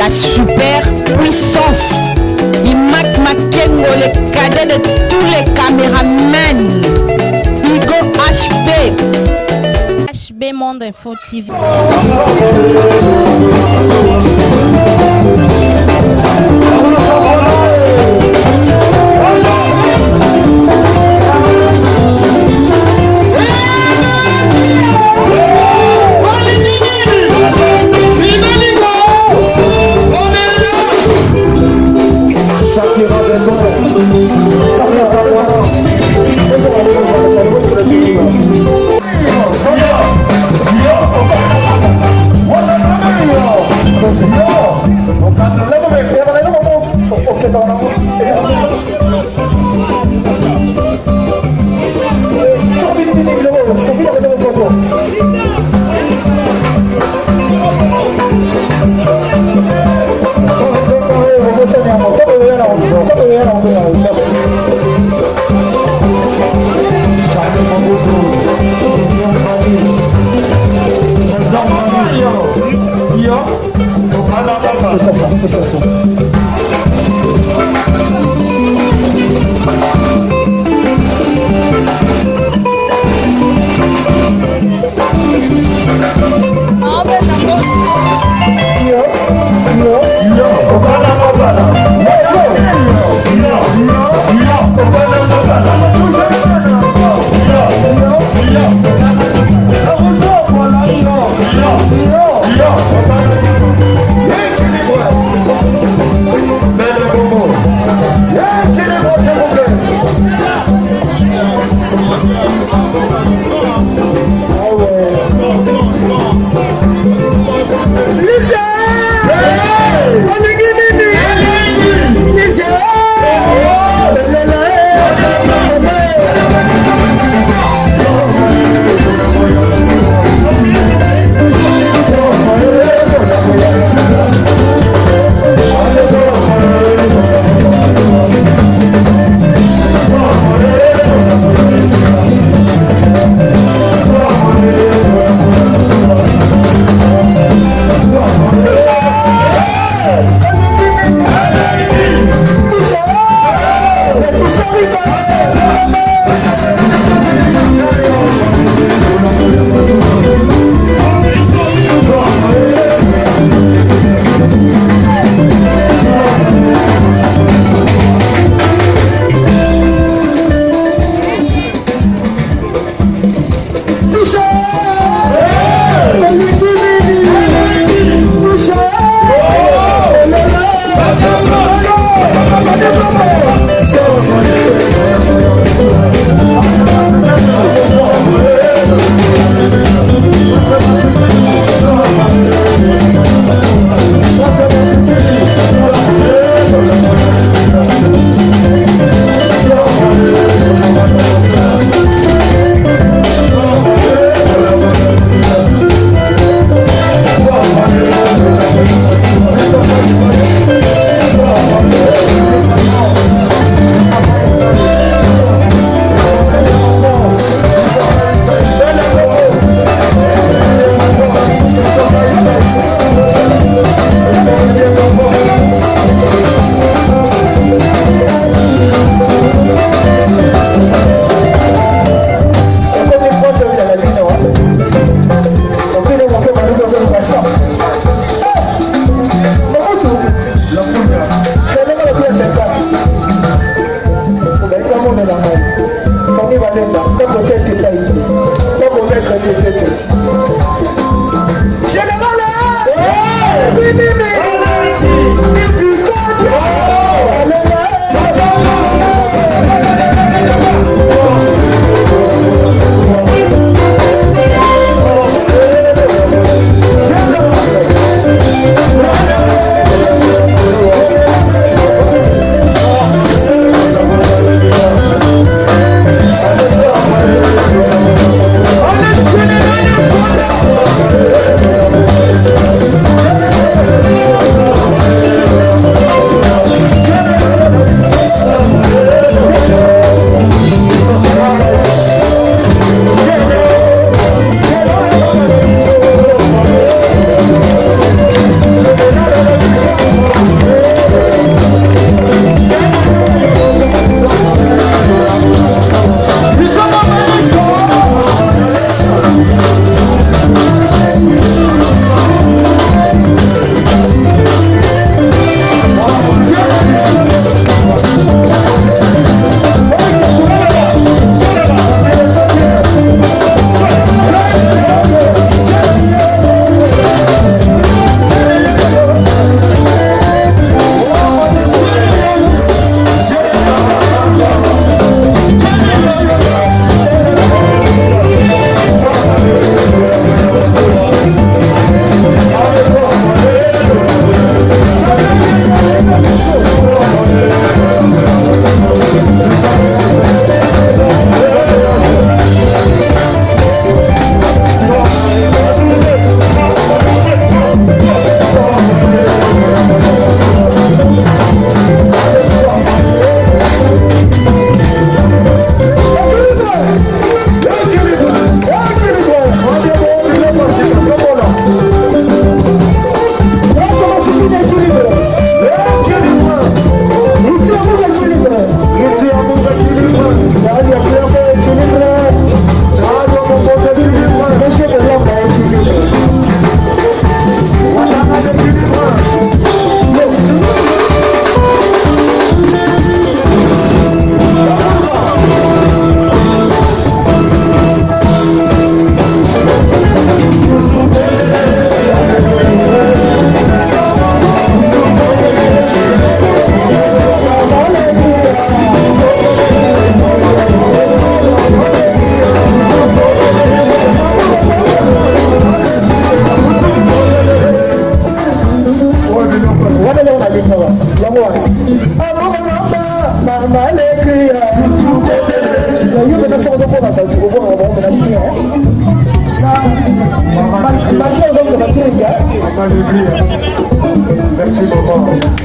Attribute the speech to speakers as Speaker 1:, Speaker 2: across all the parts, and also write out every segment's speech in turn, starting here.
Speaker 1: la super puissance. Imak Makengo, le cadet de tous les caméramans. Igo HB. HB Monde Info TV.
Speaker 2: Merci maman.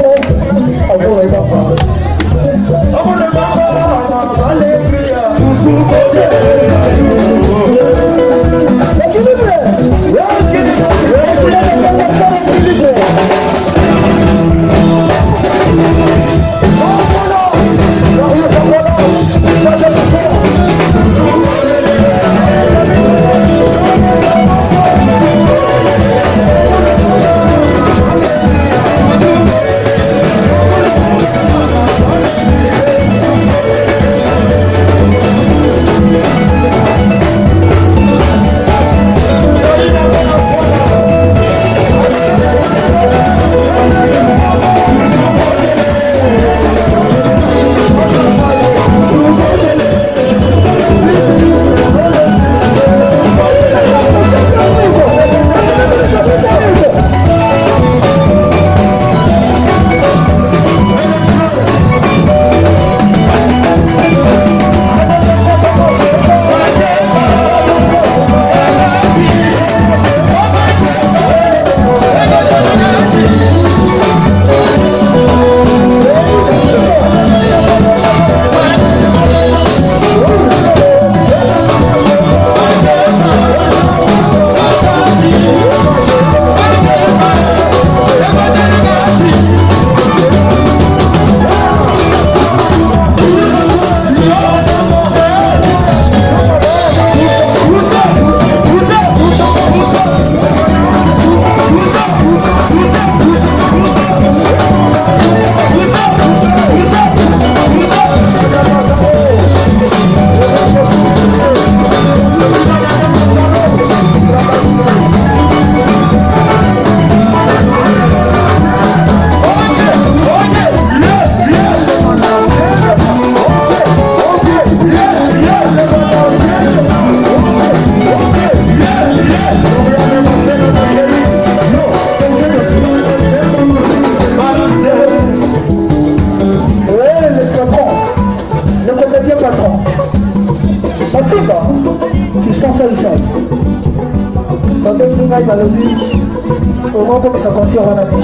Speaker 2: Au moment où ça consiste en année.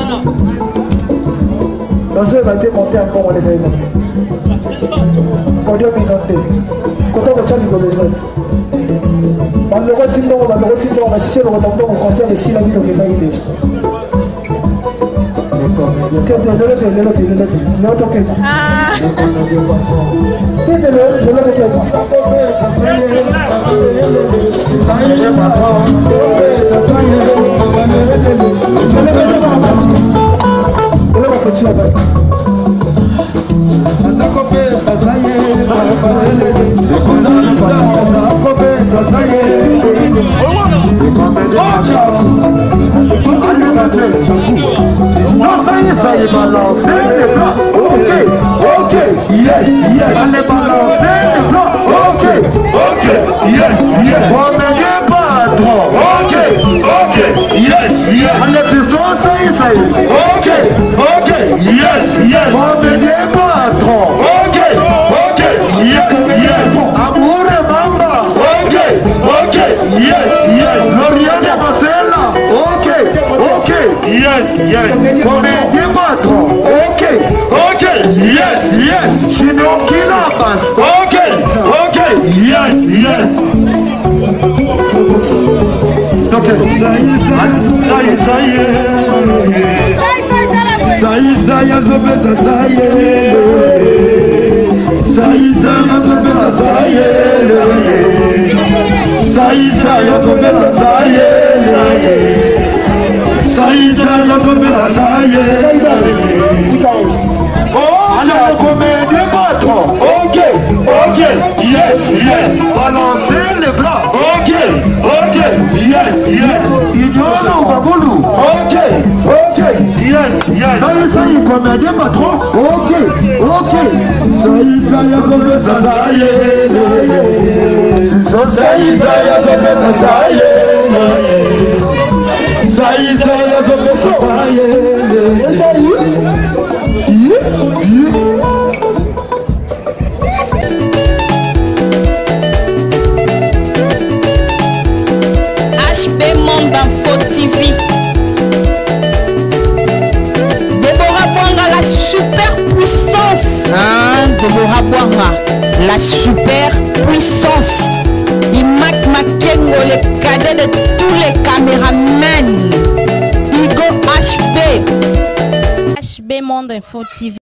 Speaker 2: Dans ce va démonter encore on les a évoqués. Pour dire minauté. Quand on retient du gobezat. Dans le retour, on va s'y retourner au concert de si la vie de Kébaï déjà.
Speaker 3: Ça y est, balancer les plans. Ok, yes. Allez balancer les plans. Ok, yes. On n'est pas trop. Ok, yes. Allez pistons, ça y est. Ok, yes. On n'est pas trop. Ok, yes. Amour et mamba. Ok, yes. L'Orient Marcella. Ok, yes. On n'est pas trop. Ok, yes. Chino qui la passe. Ok, yes. Ok, ça y est. yazopesa saye Saïsa yazopesa saye Saïsa yazopesa saye Saïsa yazopesa saye Alors le comédien patron. Ok, ok, yes, yes. Balancez les bras. Ok, ok, yes, yes. Ignore ou baboulou. Ok, ok, yes, yes. Ça y est, comédien patron. Ok, ok. Ça y est, ça y est, ça y est. Ça y est, ça y est, ça y est. Ça y est, ça y est, ça y est.
Speaker 1: HB Monde Info TV. Deborah Bwanga, la super puissance. Deborah Bwanga, la super puissance. Imak Makengo, le cadet de tous les caméramans. Igo HB. HB Monde Info TV.